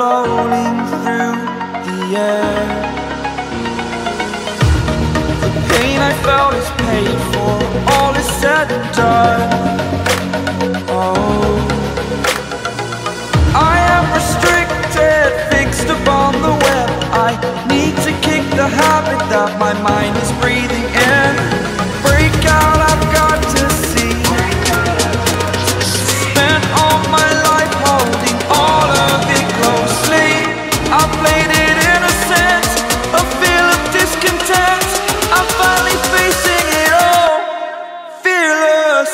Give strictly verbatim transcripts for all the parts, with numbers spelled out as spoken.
rolling through the air. The pain I felt is paid for, all is said and done. Oh, I am restricted, fixed upon the web. I need to kick the habit that my mind is breathing in. Break out, I've got to see. Spent all my life holding all of it closely. I played it innocent, a feel of discontent. I'm finally facing it all, fearless.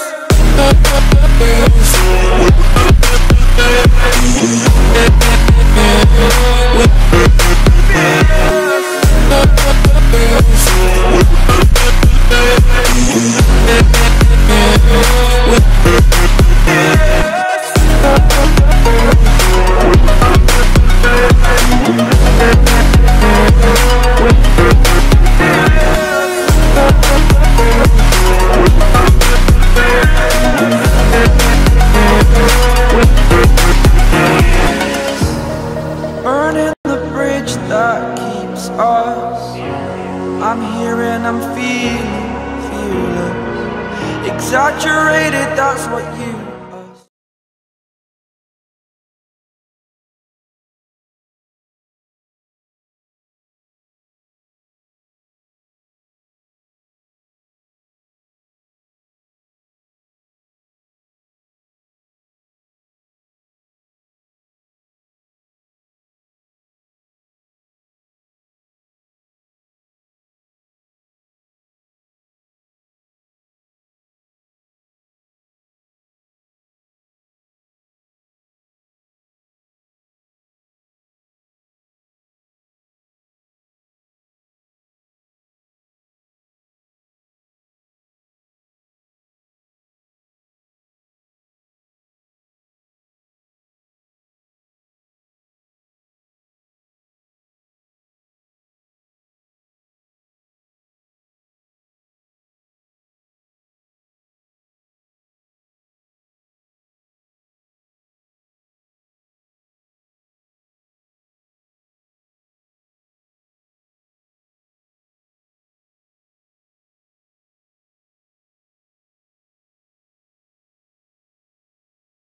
Burning the bridge that keeps us. I'm here and I'm feeling fearless. Exaggerated, that's what you